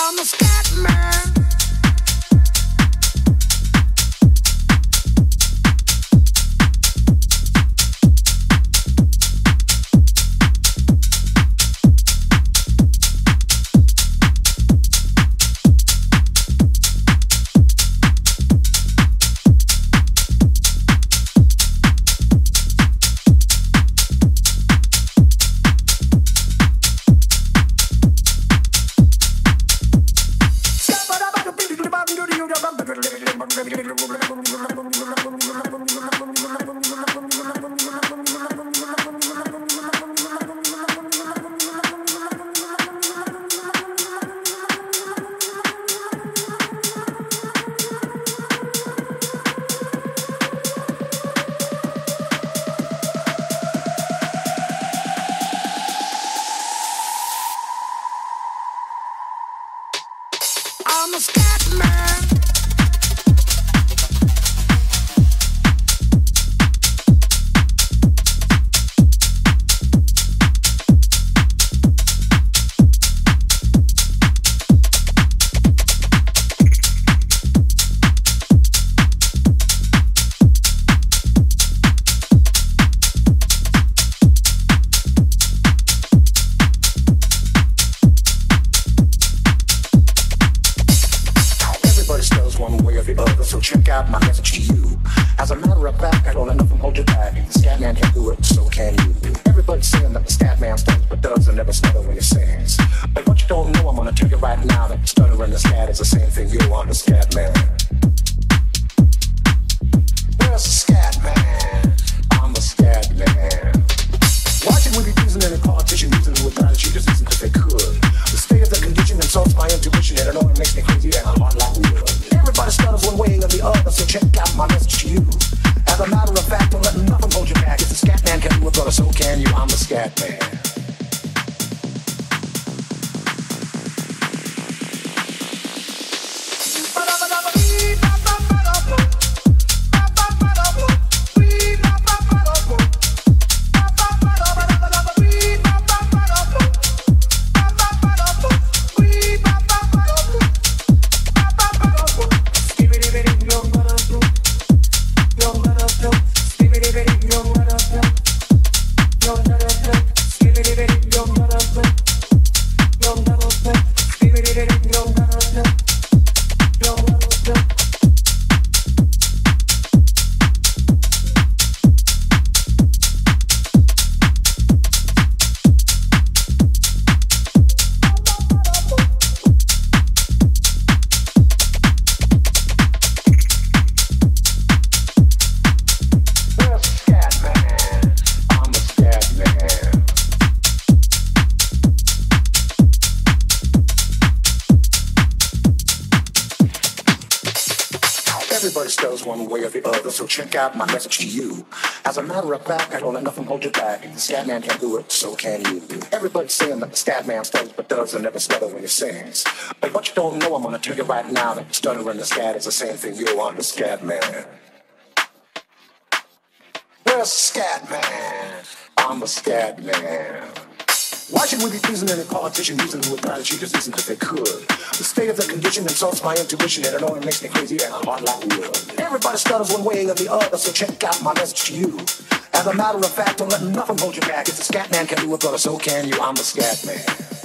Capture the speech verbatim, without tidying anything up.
I'm a Scatman. I'm a Scatman. One way or the other, so check out my message to you. As a matter of fact, I don't let nothing hold you back. If the Scatman can do it, so can you. Everybody's saying that the Scatman stutters but does and never stutter when he sings. But what you don't know, I'm gonna tell you right now that the stutter and the scat is the same thing. You are the Scatman. Where's the Scatman? I'm the Scatman. Why should we be using any politician using it without it? You just listen if they could. The state of the condition insults my intuition, and I know it makes me crazy and I'm hard like wood. Everybody stutters one way or the other, so check out my message to you. As a matter of fact, don't let nothing hold you back. If the Scatman can do it, brother, so can you. I'm the Scatman. Everybody stutters one way or the other, so check out my message to you. As a matter of fact, I don't let nothing hold you back. If the Scatman can do it, so can you. Everybody's saying that the Scatman stutters but does and never stutter when he sings. But what you don't know, I'm gonna tell you right now that the stutter and the scat is the same thing. You are the Scatman. Where's the Scatman? I'm the Scatman. Why should we be pleasing any politician using the word prodigy just listen if they could? The state of the condition insults my intuition, and I know it makes me crazy and I'm hard like wood. Everybody stutters one way or the other, so check out my message to you. As a matter of fact, don't let nothing hold you back. If the Scatman can do it, brother, so can you. I'm the Scatman.